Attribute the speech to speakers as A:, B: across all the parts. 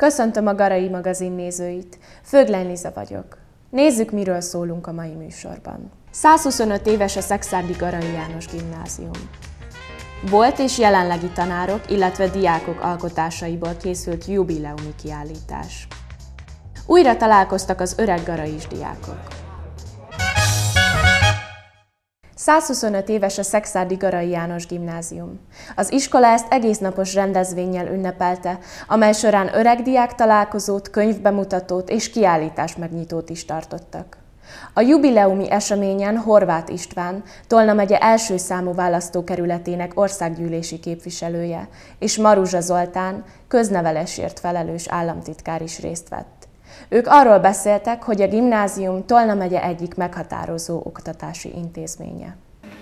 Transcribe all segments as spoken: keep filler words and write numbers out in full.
A: Köszöntöm a Garai magazin nézőit. Föglány Liza vagyok. Nézzük, miről szólunk a mai műsorban. százhuszonöt éves a Szekszárdi Garai János Gimnázium. Volt és jelenlegi tanárok, illetve diákok alkotásaiból készült jubileumi kiállítás. Újra találkoztak az öreg garais diákok. százhuszonöt éves a Szekszárdi Garai János Gimnázium. Az iskola ezt egésznapos rendezvénnyel ünnepelte, amely során öreg diák találkozót, könyvbemutatót és kiállítás megnyitót is tartottak. A jubileumi eseményen Horváth István, Tolna megye első számú választókerületének országgyűlési képviselője, és Maruzsa Zoltán, köznevelésért felelős államtitkár is részt vett. Ők arról beszéltek, hogy a gimnázium Tolna megye egyik meghatározó oktatási intézménye.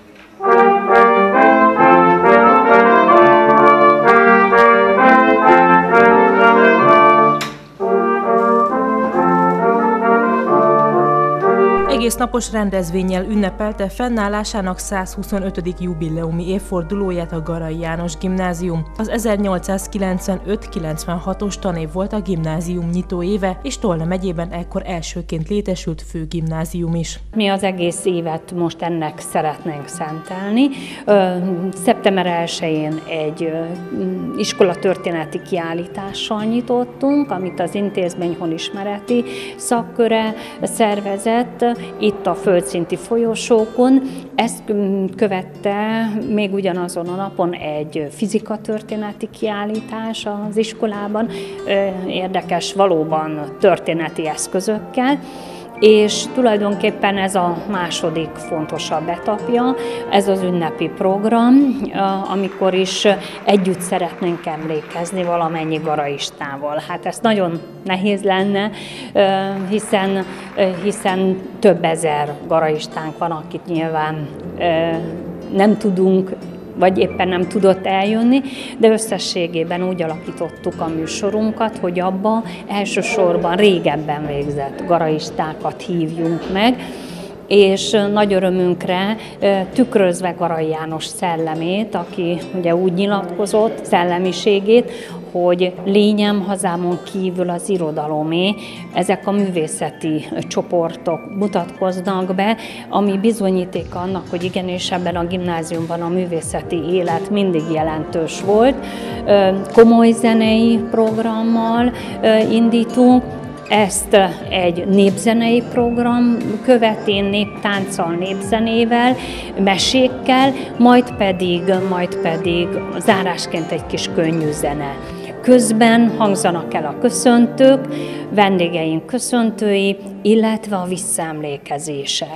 B: Egésznapos rendezvénnyel ünnepelte fennállásának százhuszonötödik jubileumi évfordulóját a Garai János Gimnázium. Az ezernyolcszázkilencvenöt kilencvenhatos tanév volt a gimnázium nyitóéve, és Tolna megyében ekkor elsőként létesült főgimnázium is.
C: Mi az egész évet most ennek szeretnénk szentelni. szeptember elsején egy iskolatörténeti kiállítással nyitottunk, amit az intézmény honismereti szakköre szervezett, itt a földszinti folyosókon. Ezt követte még ugyanazon a napon egy fizikatörténeti kiállítás az iskolában, érdekes valóban történeti eszközökkel, és tulajdonképpen ez a második fontosabb etapja, ez az ünnepi program, amikor is együtt szeretnénk emlékezni valamennyi garaistával. Hát ez nagyon nehéz lenne, hiszen, hiszen több ezer garaistánk van, akit nyilván nem tudunk, vagy éppen nem tudott eljönni, de összességében úgy alakítottuk a műsorunkat, hogy abba elsősorban régebben végzett garaistákat hívjunk meg, és nagy örömünkre tükrözve Garai János szellemét, aki ugye úgy nyilatkozott, szellemiségét, hogy lényem hazámon kívül az irodalomé, ezek a művészeti csoportok mutatkoznak be, ami bizonyíték annak, hogy igenis ebben a gimnáziumban a művészeti élet mindig jelentős volt. Komoly zenei programmal indítunk, ezt egy népzenei program követi, néptánccal, népzenével, mesékkel, majd pedig, majd pedig zárásként egy kis könnyű zene. Közben hangzanak el a köszöntők, vendégeink köszöntői, illetve a visszaemlékezések.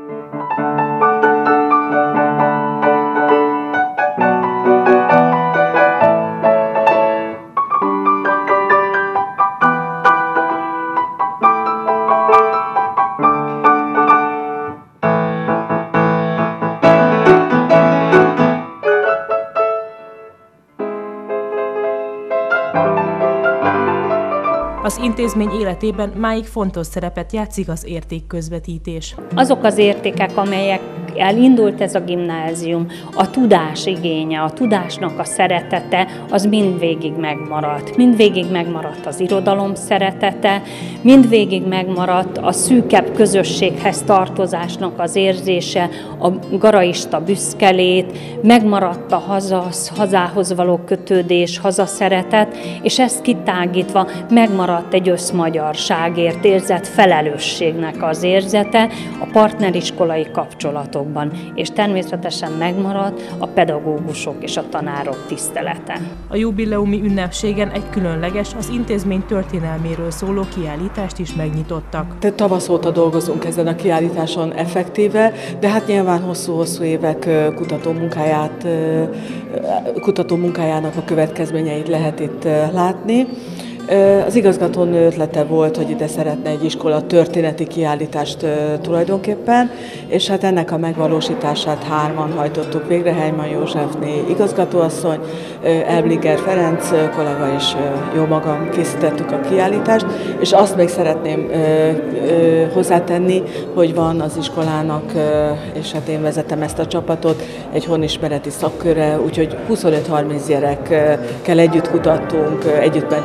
B: Az intézmény életében máig fontos szerepet játszik az értékközvetítés.
C: Azok az értékek, amelyekkel indult ez a gimnázium, a tudás igénye, a tudásnak a szeretete, az mindvégig megmaradt. Mindvégig megmaradt az irodalom szeretete, mindvégig megmaradt a szűkebb közösséghez tartozásnak az érzése, a garaista büszkelét, megmaradt a haza, hazához való kötődés, hazaszeretet, és ezt kitágítva megmaradt egy összmagyarságért érzett felelősségnek az érzete a partneriskolai kapcsolatokban, és természetesen megmaradt a pedagógusok és a tanárok tisztelete.
B: A jubileumi ünnepségen egy különleges, az intézmény történelméről szóló kiállítást is megnyitottak.
D: Te tavasz óta dolgozunk ezen a kiállításon effektíve, de hát nyilván hosszú-hosszú évek kutatómunkáját, kutatómunkájának a következményeit lehet itt látni. Az igazgatónő ötlete volt, hogy ide szeretne egy iskola történeti kiállítást tulajdonképpen, és hát ennek a megvalósítását hárman hajtottuk végre, Heimann Józsefné igazgatóasszony, Elbliger Ferenc kollega és jó magam készítettük a kiállítást, és azt még szeretném hozzátenni, hogy van az iskolának, és hát én vezetem ezt a csapatot, egy honismereti szakköre, úgyhogy huszonöt-harminc gyerekkel együtt kutattunk, együtt mentünk levél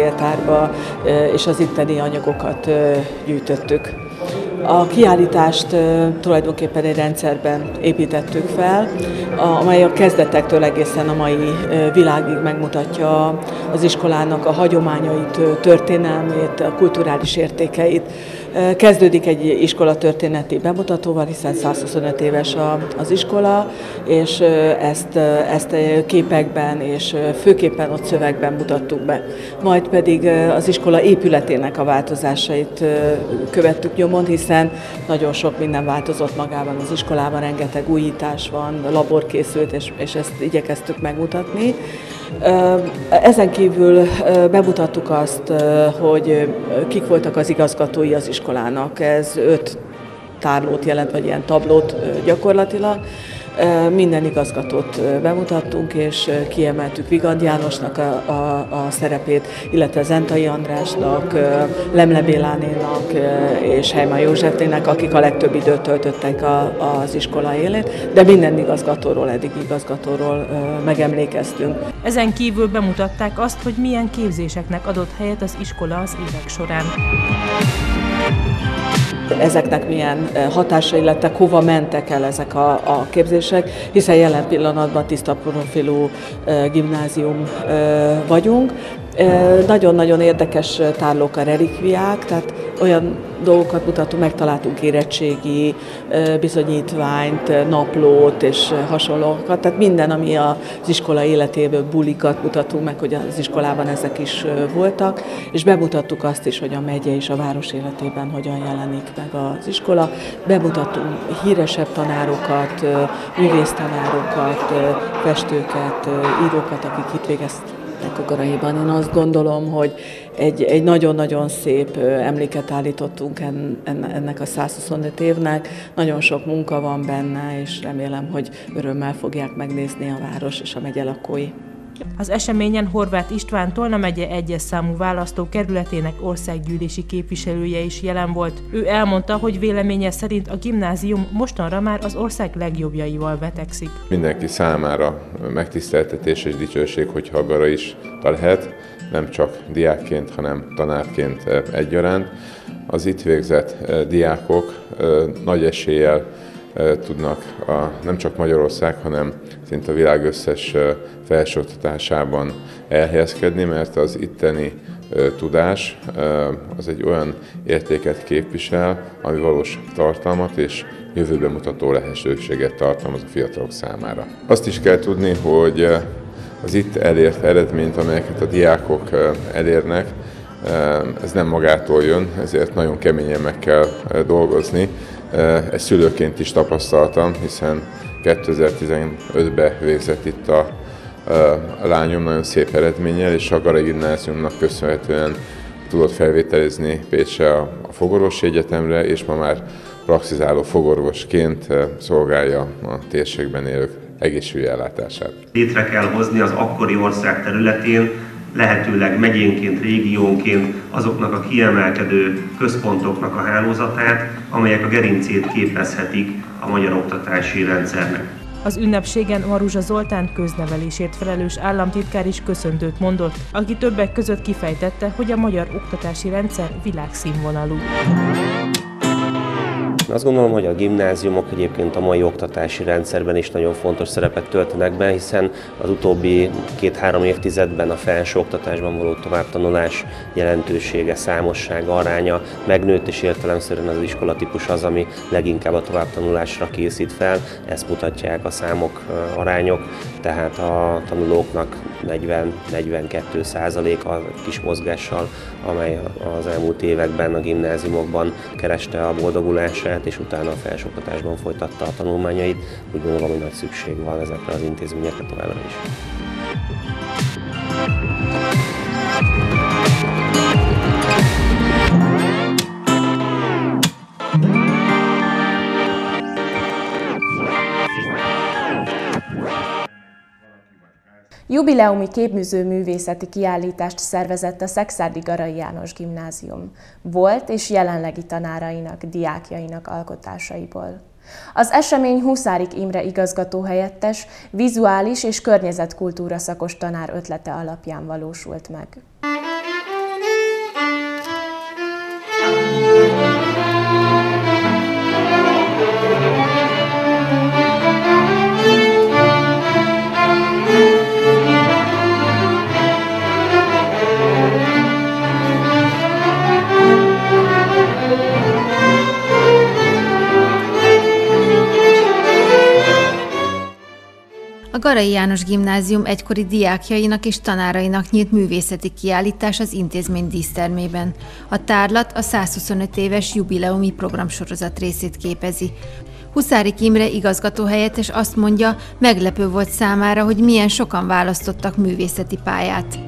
D: levéltárba, és az itteni anyagokat gyűjtöttük. A kiállítást tulajdonképpen egy rendszerben építettük fel, amely a kezdetektől egészen a mai világig megmutatja az iskolának a hagyományait, történelmét, a kulturális értékeit. Kezdődik egy iskolatörténeti bemutatóval, hiszen százhuszonöt éves az iskola, és ezt, ezt képekben és főképpen ott szövegben mutattuk be. Majd pedig az iskola épületének a változásait követtük nyomon, hiszen nagyon sok minden változott magában az iskolában, rengeteg újítás van, labor készült, és, és ezt igyekeztük megmutatni. Ezen kívül bemutattuk azt, hogy kik voltak az igazgatói az iskolának. Ez öt tárlót jelent, vagy ilyen tablót gyakorlatilag. Minden igazgatót bemutattunk, és kiemeltük Vigand Jánosnak a, a, a szerepét, illetve Zentai Andrásnak, Lemle Bélánénak és Heimann Józsefnének, akik a legtöbb időt töltöttek a, az iskola élén, de minden igazgatóról, eddig igazgatóról megemlékeztünk.
B: Ezen kívül bemutatták azt, hogy milyen képzéseknek adott helyet az iskola az évek során.
D: Ezeknek milyen hatásai lettek, hova mentek el ezek a, a képzések, hiszen jelen pillanatban tiszta profilú gimnázium vagyunk. Nagyon-nagyon érdekes tárlók a relikviák, tehát olyan dolgokat mutatunk, megtaláltunk érettségi bizonyítványt, naplót és hasonlókat, tehát minden, ami az iskola életéből bulikat mutatunk meg, hogy az iskolában ezek is voltak, és bemutattuk azt is, hogy a megye és a város életében hogyan jelenik meg az iskola. Bemutattunk híresebb tanárokat, művésztanárokat, festőket, írókat, akik itt végeztek a Garaiban. Én azt gondolom, hogy egy, egy nagyon-nagyon szép emléket állítottunk en, ennek a százhuszonöt évnek. Nagyon sok munka van benne, és remélem, hogy örömmel fogják megnézni a város és a megye lakói.
B: Az eseményen Horváth István Tolna megye egyes számú választókerületének országgyűlési képviselője is jelen volt. Ő elmondta, hogy véleménye szerint a gimnázium mostanra már az ország legjobbjaival vetekszik.
E: Mindenki számára megtiszteltetés és dicsőség, hogyha Garai is lehet, nem csak diákként, hanem tanárként egyaránt. Az itt végzett diákok nagy eséllyel tudnak a, nem csak Magyarország, hanem szinte a világ összes felsőoktatásában elhelyezkedni, mert az itteni tudás az egy olyan értéket képvisel, ami valós tartalmat és jövőbe mutató lehetőséget tartalmaz a fiatalok számára. Azt is kell tudni, hogy az itt elért eredményt, amelyeket a diákok elérnek, ez nem magától jön, ezért nagyon keményen meg kell dolgozni. Ezt szülőként is tapasztaltam, hiszen kétezer-tizenötben végzett itt a, a lányom nagyon szép eredménnyel, és a Garai Gimnáziumnak köszönhetően tudott felvételizni Pécsre a, a fogorvosi egyetemre, és ma már praxizáló fogorvosként szolgálja a térségben élők egészségügyi ellátását.
F: Létre kell hozni az akkori ország területén, lehetőleg megyénként, régiónként azoknak a kiemelkedő központoknak a hálózatát, amelyek a gerincét képezhetik a magyar oktatási rendszernek.
B: Az ünnepségen Maruzsa Zoltán köznevelésért felelős államtitkár is köszöntőt mondott, aki többek között kifejtette, hogy a magyar oktatási rendszer világszínvonalú.
G: Azt gondolom, hogy a gimnáziumok egyébként a mai oktatási rendszerben is nagyon fontos szerepet töltenek be, hiszen az utóbbi két-három évtizedben a felsőoktatásban való továbbtanulás jelentősége, számossága, aránya megnőtt, és értelemszerűen az iskolatípus az, ami leginkább a továbbtanulásra készít fel. Ezt mutatják a számok, arányok, tehát a tanulóknak negyven-negyvenkettő százalék a kis mozgással, amely az elmúlt években a gimnáziumokban kereste a boldogulását, és utána a felsőoktatásban folytatta a tanulmányait. Úgy gondolom, hogy nagy szükség van ezekre az intézményekre továbbra is.
A: Jubileumi képműzőművészeti kiállítást szervezett a Szekszárdi Garai János Gimnázium volt és jelenlegi tanárainak, diákjainak alkotásaiból. Az esemény Huszárik Imre igazgatóhelyettes, vizuális és környezetkultúra szakos tanár ötlete alapján valósult meg.
H: A Garai János Gimnázium egykori diákjainak és tanárainak nyílt művészeti kiállítás az intézmény dísztermében. A tárlat a százhuszonöt éves jubileumi programsorozat részét képezi. Huszárik Imre igazgatóhelyettes azt mondja, meglepő volt számára, hogy milyen sokan választottak művészeti pályát.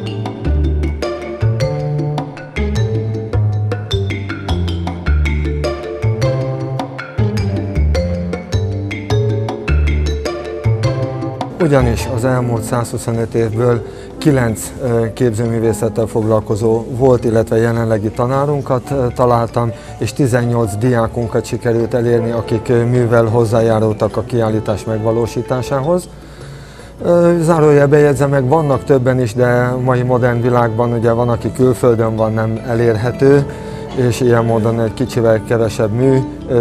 I: Ugyanis az elmúlt százhuszonöt évből kilenc képzőművészettel foglalkozó volt, illetve jelenlegi tanárunkat találtam, és tizennyolc diákunkat sikerült elérni, akik művel hozzájárultak a kiállítás megvalósításához. Zárójelbe jegyzem meg, vannak többen is, de mai modern világban ugye van, aki külföldön van, nem elérhető, és ilyen módon egy kicsivel kevesebb mű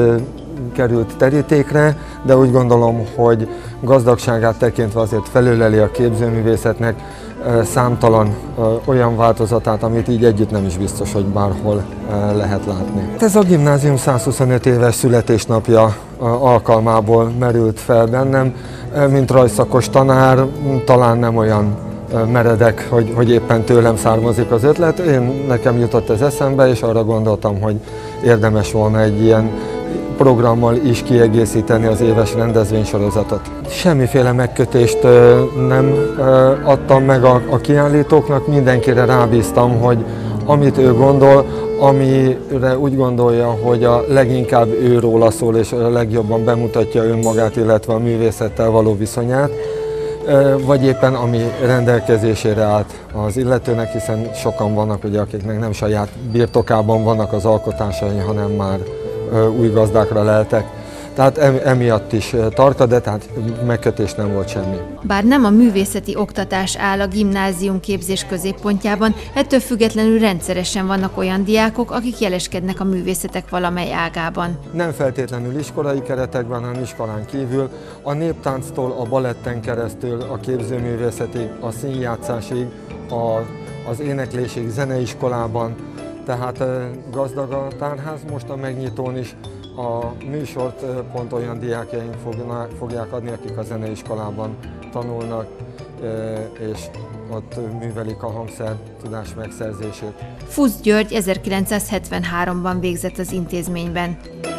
I: került terítékre, de úgy gondolom, hogy gazdagságát tekintve azért felöleli a képzőművészetnek számtalan olyan változatát, amit így együtt nem is biztos, hogy bárhol lehet látni. Ez a gimnázium százhuszonöt éves születésnapja alkalmából merült fel bennem, mint rajzszakos tanár, talán nem olyan meredek, hogy, hogy éppen tőlem származik az ötlet. Én, nekem jutott ez eszembe, és arra gondoltam, hogy érdemes volna egy ilyen programmal is kiegészíteni az éves rendezvénysorozatot. Semmiféle megkötést nem adtam meg a, a kiállítóknak, mindenkire rábíztam, hogy amit ő gondol, amire úgy gondolja, hogy a leginkább őróla szól, és a legjobban bemutatja önmagát, illetve a művészettel való viszonyát, vagy éppen ami rendelkezésére állt az illetőnek, hiszen sokan vannak, ugye, akiknek nem saját birtokában vannak az alkotásai, hanem már új gazdákra leltek. Tehát emiatt is tartta, de tehát megkötés nem volt semmi.
H: Bár nem a művészeti oktatás áll a gimnázium képzés középpontjában, ettől függetlenül rendszeresen vannak olyan diákok, akik jeleskednek a művészetek valamely ágában. Nem
I: feltétlenül iskolai keretekben, hanem iskolán kívül. A néptánctól a baletten keresztül, a képzőművészetig, a színjátszásig, a, az éneklésig, zeneiskolában. Tehát gazdag a tárház, most a megnyitón is a műsort pont olyan diákjaink fogják adni, akik a zeneiskolában tanulnak, és ott művelik a hangszer tudás megszerzését.
H: Fusz György ezerkilencszázhetvenháromban végzett az intézményben.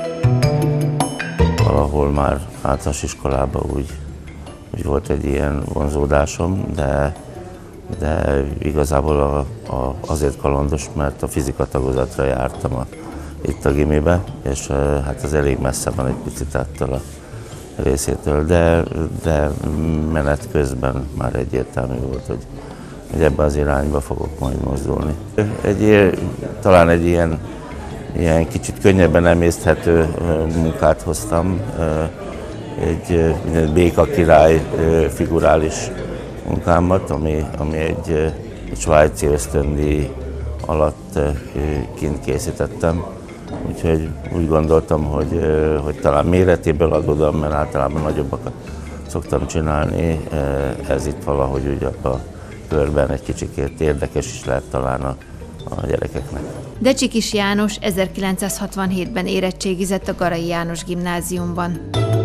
J: Valahol már általános iskolában úgy, úgy volt egy ilyen vonzódásom, de de igazából a, a, azért kalandos, mert a fizika tagozatra jártam a, itt a gimibe, és hát az elég messze van egy picit ettől a részétől, de, de menet közben már egyértelmű volt, hogy, hogy ebbe az irányba fogok majd mozdulni. Egy, talán egy ilyen, ilyen kicsit könnyebben emészthető munkát hoztam, egy béka király figurális munkámat, ami, ami egy, egy svájci ösztöndíj alatt kint készítettem. Úgyhogy úgy gondoltam, hogy, hogy talán méretéből adódom, mert általában nagyobbakat szoktam csinálni. Ez itt valahogy úgy abban a körben egy kicsikét érdekes is lehet talán a, a gyerekeknek.
H: Decsikis János ezerkilencszázhatvanhétben érettségizett a Garai János Gimnáziumban.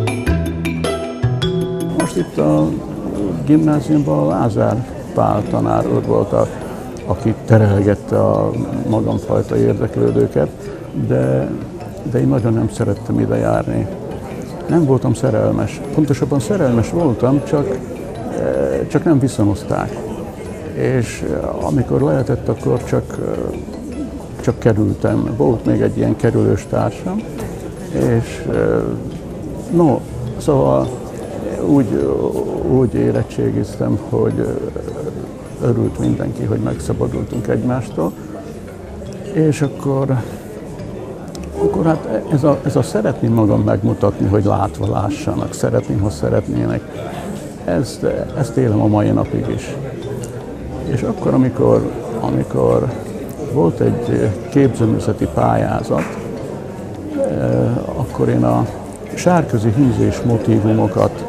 K: Most itt a gimnáziumban Lázár Pál tanár úr volt, a, aki terelgette a magamfajta érdeklődőket, de, de én nagyon nem szerettem ide járni. Nem voltam szerelmes. Pontosabban szerelmes voltam, csak, csak nem viszonozták. És amikor lehetett, akkor csak, csak kerültem. Volt még egy ilyen kerülős társam, és no, szóval Úgy, úgy érettségiztem, hogy örült mindenki, hogy megszabadultunk egymástól. És akkor, akkor hát ez a, ez a szeretném magam megmutatni, hogy látva lássanak, szeretném, ha szeretnének, ezt, ezt élem a mai napig is. És akkor, amikor, amikor volt egy képzőművészeti pályázat, akkor én a sárközi hízés motívumokat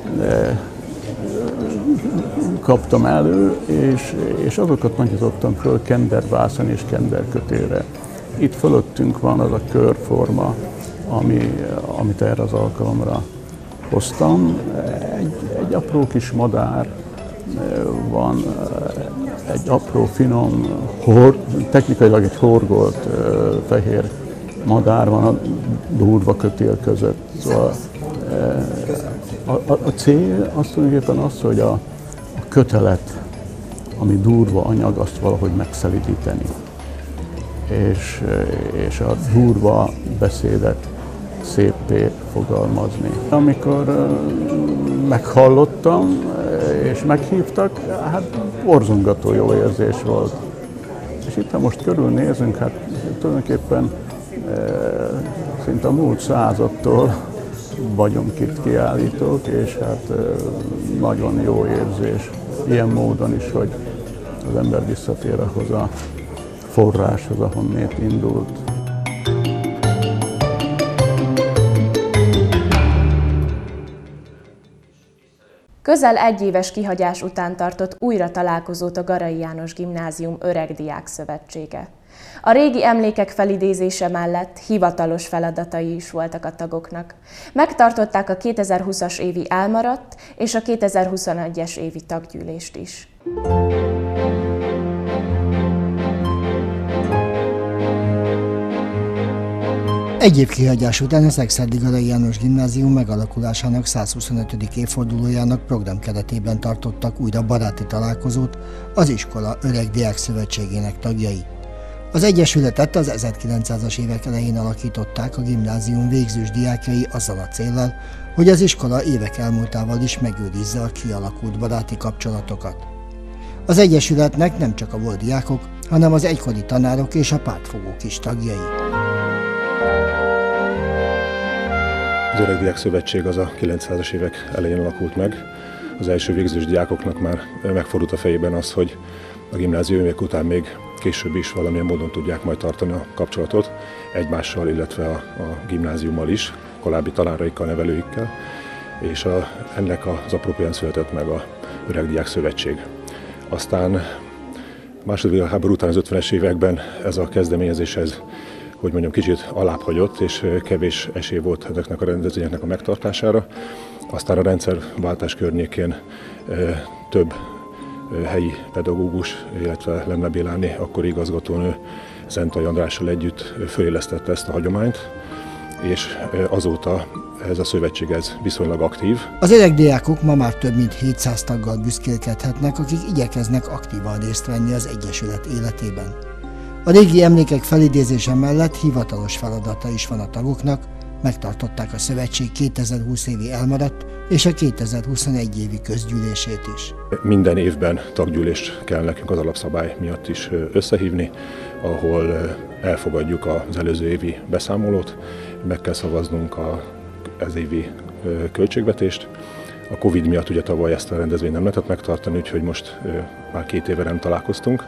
K: kaptam elő, és, és azokat nagyítottam föl kendervászon és kenderkötélre. Itt fölöttünk van az a körforma, ami, amit erre az alkalomra hoztam. Egy, egy apró kis madár van, egy apró, finom, hor, technikailag egy horgolt fehér madár van a durva kötél között. Szóval a, a, a cél az tulajdonképpen az, hogy a, a kötelet, ami durva anyag, azt valahogy megszelidíteni. És, és a durva beszédet széppé fogalmazni. Amikor meghallottam és meghívtak, hát borzongató jó érzés volt. És itt, ha most körülnézünk, hát tulajdonképpen szinte a múlt századtól vagyunk itt kiállítók, és hát nagyon jó érzés. Ilyen módon is, hogy az ember visszatér ahhoz a forráshoz, ahonnét indult.
A: Közel egy éves kihagyás után tartott újra találkozót a Garai János Gimnázium Öregdiák Szövetsége. A régi emlékek felidézése mellett hivatalos feladatai is voltak a tagoknak. Megtartották a kétezer-húszas évi elmaradt és a kétezer-huszonegyes évi taggyűlést is.
L: Egy év kihagyás után a Szekszárdi Garai János Gimnázium megalakulásának százhuszonötödik évfordulójának program keretében tartottak újra baráti találkozót az iskola Öregdiák Szövetségének tagjai. Az egyesületet az ezerkilencszázas évek elején alakították a gimnázium végzős diákjai azzal a céllal, hogy az iskola évek elmúltával is megőrizze a kialakult baráti kapcsolatokat. Az egyesületnek nem csak a volt diákok, hanem az egykori tanárok és a pártfogók is tagjai.
M: Az Öregdiák Szövetség az a kilencszázas évek elején alakult meg. Az első végzős diákoknak már megfordult a fejében az, hogy a gimnázium évek után még később is valamilyen módon tudják majd tartani a kapcsolatot egymással, illetve a, a gimnáziummal is, korábbi tanáraikkal, nevelőikkel, és a, ennek az apropóján született meg a Öregdiák Szövetség. Aztán második világháború után az ötvenes években ez a kezdeményezés, ez, hogy mondjam, kicsit alábbhagyott, és kevés esély volt ezeknek a rendezvényeknek a megtartására. Aztán a rendszerváltás környékén több helyi pedagógus, illetve Lemle Béláné, akkori igazgatónő Zentai Andrással együtt fölélesztette ezt a hagyományt, és azóta ez a szövetség ez viszonylag aktív.
L: Az öregdiákok ma már több mint hétszáz taggal büszkélkedhetnek, akik igyekeznek aktívan részt venni az egyesület életében. A régi emlékek felidézése mellett hivatalos feladata is van a tagoknak, megtartották a szövetség kétezer-húsz évi elmaradt és a kétezer-huszonegy évi közgyűlését is.
M: Minden évben taggyűlést kell nekünk az alapszabály miatt is összehívni, ahol elfogadjuk az előző évi beszámolót, meg kell szavaznunk a ez évi költségvetést. A Covid miatt ugye tavaly ezt a rendezvényt nem lehetett megtartani, úgyhogy most már két éve nem találkoztunk.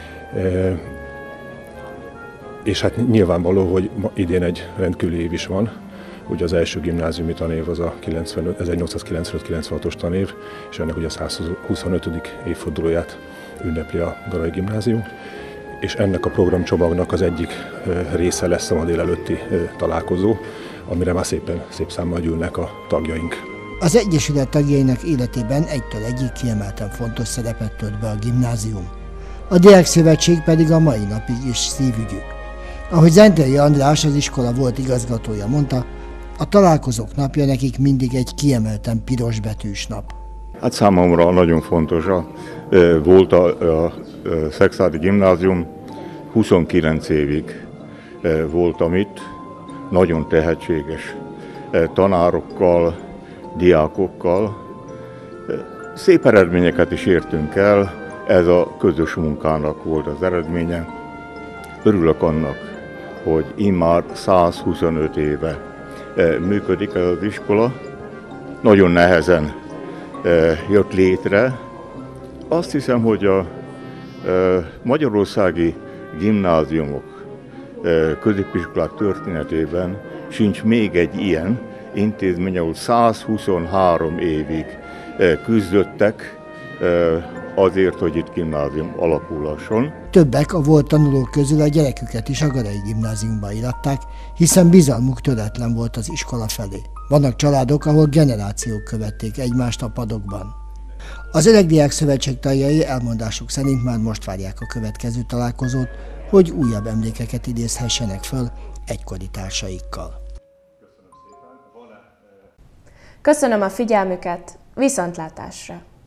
M: És hát nyilvánvaló, hogy idén egy rendkívüli év is van. Ugye az első gimnáziumi tanév az a ezernyolcszázkilencvenöt kilencvenhatos tanév, és ennek ugye a százhuszonötödik évfordulóját ünnepli a Garai Gimnázium. És ennek a programcsomagnak az egyik része lesz a ma délelőtti találkozó, amire már szépen, szép számmal gyűlnek a tagjaink.
L: Az egyesület tagjainak életében egytől egyik kiemelten fontos szerepet tölt be a gimnázium. A Diákszövetség pedig a mai napig is szívügyük. Ahogy Zentai András, az iskola volt igazgatója mondta, a találkozók napja nekik mindig egy kiemelten pirosbetűs nap.
N: Hát számomra nagyon fontos. Volt a, a Szekszárdi Gimnázium, huszonkilenc évig voltam itt, nagyon tehetséges tanárokkal, diákokkal. Szép eredményeket is értünk el, ez a közös munkának volt az eredménye. Örülök annak, hogy immár százhuszonöt éve működik ez az iskola. Nagyon nehezen jött létre. Azt hiszem, hogy a magyarországi gimnáziumok, középiskolák történetében sincs még egy ilyen intézmény, ahol százhuszonhárom évig küzdöttek azért, hogy itt gimnázium alakulhasson.
L: Többek a volt tanulók közül a gyereküket is a Garai Gimnáziumba iratták, hiszen bizalmuk töretlen volt az iskola felé, Vannak családok, ahol generációk követték egymást a padokban. Az Öregdiák Szövetség tagjai elmondásuk szerint már most várják a következő találkozót, hogy újabb emlékeket idézhessenek föl egykori társaikkal.
A: Köszönöm a figyelmüket, viszontlátásra!